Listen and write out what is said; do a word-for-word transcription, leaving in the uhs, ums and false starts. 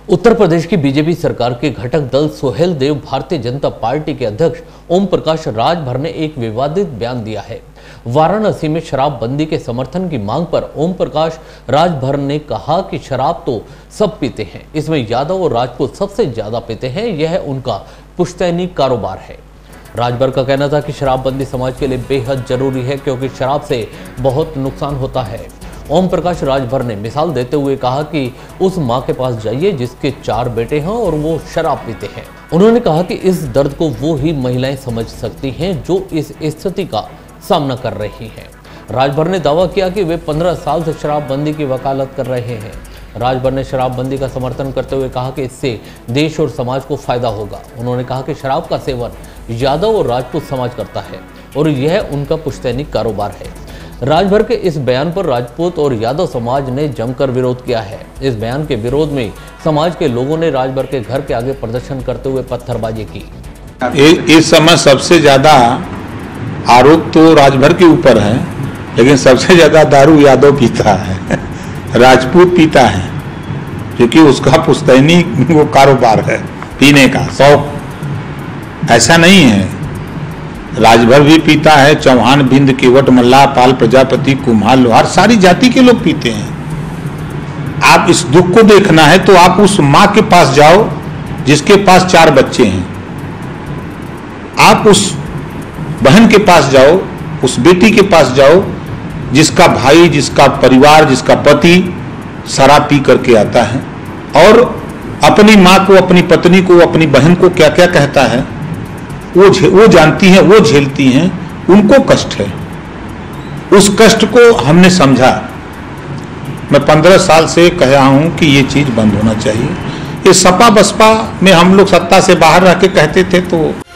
उत्तर प्रदेश की बीजेपी सरकार के घटक दल सुहेल देव भारतीय जनता पार्टी के अध्यक्ष ओम प्रकाश राजभर ने एक विवादित बयान दिया है। वाराणसी में शराबबंदी के समर्थन की मांग पर ओम प्रकाश राजभर ने कहा कि शराब तो सब पीते हैं, इसमें यादव और राजपूत सबसे ज्यादा पीते हैं, यह उनका पुश्तैनी कारोबार है। राजभर का कहना था कि शराबबंदी समाज के लिए बेहद जरूरी है क्योंकि शराब से बहुत नुकसान होता है। ओम प्रकाश राजभर ने मिसाल देते हुए कहा कि उस मां के पास जाइए जिसके चार बेटे हैं और वो शराब पीते हैं। उन्होंने कहा कि इस दर्द को वो ही महिलाएं समझ सकती हैं जो इस स्थिति का सामना कर रही हैं। राजभर ने दावा किया कि वे पंद्रह साल से शराबबंदी की वकालत कर रहे हैं। राजभर ने शराबबंदी का समर्थन करते हुए कहा कि इससे देश और समाज को फायदा होगा। उन्होंने कहा कि शराब का सेवन यादव और राजपूत समाज करता है और यह उनका पुश्तैनी कारोबार है। राजभर के इस बयान पर राजपूत और यादव समाज ने जमकर विरोध किया है। इस बयान के विरोध में समाज के लोगों ने राजभर के घर के आगे प्रदर्शन करते हुए पत्थरबाजी की। इस समय सबसे ज्यादा आरोप तो राजभर के ऊपर है, लेकिन सबसे ज्यादा दारू यादव पीता है, राजपूत पीता है, क्योंकि उसका पुश्तैनी वो कारोबार है पीने का शौक। ऐसा नहीं है, राजभर भी पीता है, चौहान, बिंद, केवट, मल्लाह, पाल, प्रजापति, कुम्हार, लोहार, सारी जाति के लोग पीते हैं। आप इस दुख को देखना है तो आप उस माँ के पास जाओ जिसके पास चार बच्चे हैं, आप उस बहन के पास जाओ, उस बेटी के पास जाओ जिसका भाई, जिसका परिवार, जिसका पति शराब पी करके आता है और अपनी माँ को, अपनी पत्नी को, अपनी बहन को क्या क्या कहता है वो वो जानती हैं, वो झेलती हैं, उनको कष्ट है। उस कष्ट को हमने समझा। मैं पंद्रह साल से कह रहा हूं कि ये चीज बंद होना चाहिए। ये सपा बसपा में हम लोग सत्ता से बाहर रह के कहते थे तो